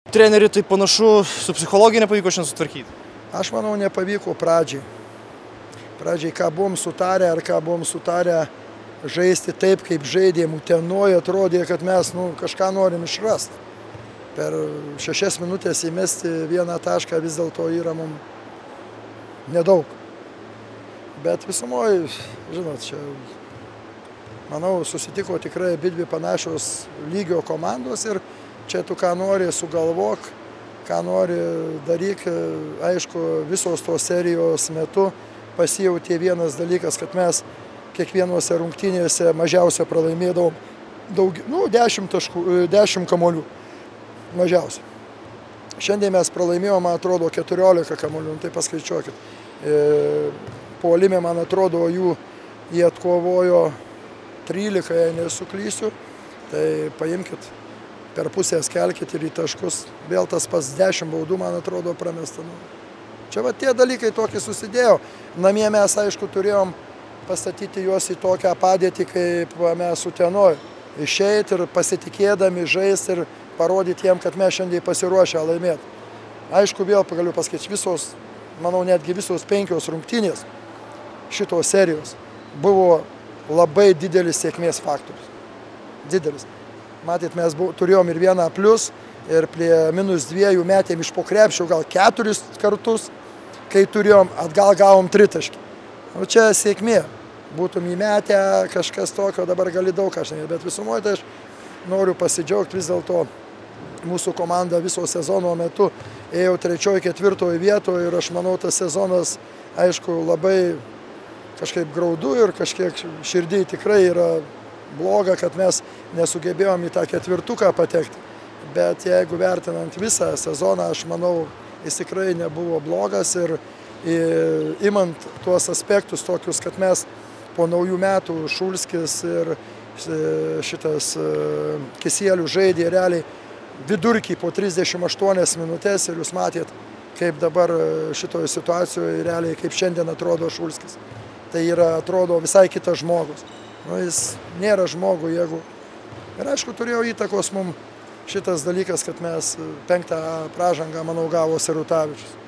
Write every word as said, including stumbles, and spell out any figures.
Treneri, tai panašu, su psichologija nepavyko šiandien sutvarkyti. Aš manau, nepavyko pradžiai. Pradžiai, ką buvom sutarę, ar ką buvom sutarę žaisti taip, kaip žaidėm Utenoje, atrodė, kad mes nu, kažką norim išrasti. Per šešias minutės įmesti vieną tašką vis dėlto yra mums nedaug. Bet visumoje, žinot, čia, manau, susitiko tikrai abidvi panašios lygio komandos ir čia tu ką nori sugalvok, ką nori daryk. Aišku, visos tos serijos metu pasijautė vienas dalykas, kad mes kiekvienose rungtynėse mažiausia pralaimėdavom daug, nu, dešimt taškų, dešimt kamolių. Mažiausiai. Šiandien mes pralaimėjome, man atrodo, keturiolika kamolių, tai paskaičiuokit. E, Puolime, man atrodo, jų jie atkovojo trylika, jei nesuklysiu, tai paimkit, per pusę skelkit ir į taškus. Vėl tas pas dešimt baudų, man atrodo, pramesta. Čia va tie dalykai tokį susidėjo. Namie mes, aišku, turėjom pastatyti juos į tokią padėtį, kaip mes Utenoj. Išeit ir pasitikėdami žaisti ir parodyti jiem, kad mes šiandien pasiruošę laimėti. Aišku, vėl galiu pasakyti, visos, manau, netgi visos penkios rungtynės šitos serijos buvo labai didelis sėkmės faktorius. Didelis. Matyt, mes buvo, turėjom ir vieną plius ir prie minus dviejų metėm iš po krepšio gal keturis kartus, kai turėjom, atgal gavom tritaškį. O čia sėkmė. Būtum įmetę kažkas tokio, dabar gali daug ką šnekėti, bet visumoje tai aš noriu pasidžiaugti vis dėlto. Mūsų komanda viso sezono metu ėjo trečioje, ketvirtoje vietoje ir aš manau, tas sezonas, aišku, labai kažkaip graudu ir kažkiek širdį tikrai yra bloga, kad mes nesugebėjom į tą ketvirtuką patekti. Bet jeigu vertinant visą sezoną, aš manau, jis tikrai nebuvo blogas ir imant tuos aspektus tokius, kad mes po naujų metų Šulskis ir šitas Kisielių žaidė realiai vidurkį po trisdešimt aštuonias minutės ir jūs matėt, kaip dabar šitoje situacijoje realiai, kaip šiandien atrodo Šulskis. Tai yra, atrodo, visai kitas žmogus. Nu, jis nėra žmogų, jeigu... Ir aišku, turėjo įtakos mums šitas dalykas, kad mes penktą pražangą, manau, gavo Sirutavičius.